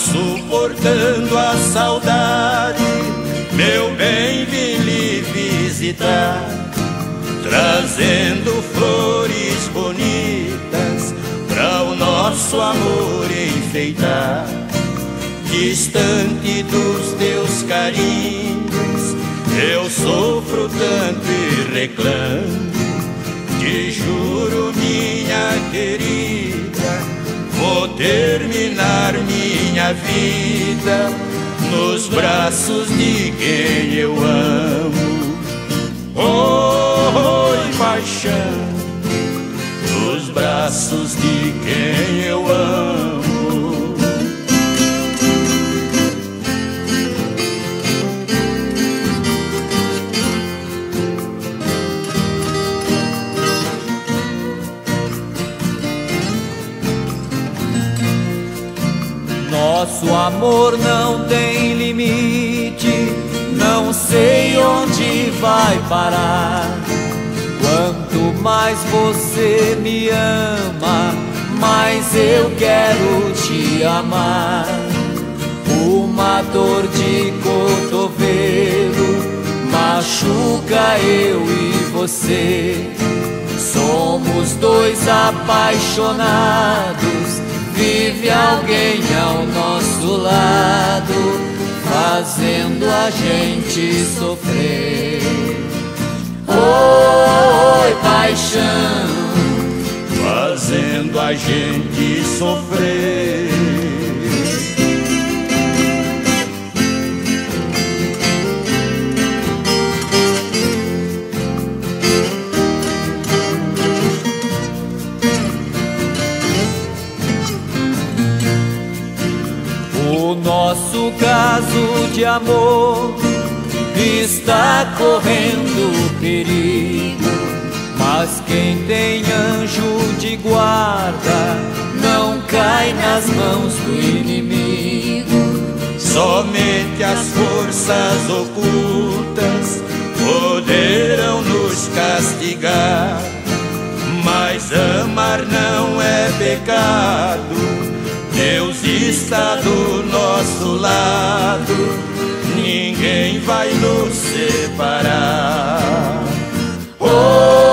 suportando a saudade, meu bem, vim lhe visitar, trazendo flores bonitas para o nosso amor enfeitar. Distante dos teus carinhos, eu sofro tanto e reclamo. Te juro, minha querida, vou terminar minha vida nos braços de quem eu amo. Oi, paixão, nos braços de quem eu amo. Nosso amor não tem limite, não sei onde vai parar. Quanto mais você me ama, mais eu quero te amar. Uma dor de cotovelo machuca eu e você. Somos dois apaixonados, vive alguém ao nosso lado, fazendo a gente sofrer. Oi, paixão, fazendo a gente sofrer. O nosso caso de amor está correndo perigo, mas quem tem anjo de guarda não cai nas mãos do inimigo. Somente as forças ocultas poderão nos castigar, mas amar não é pecado. Deus está do nosso lado, ninguém vai nos separar. Oh,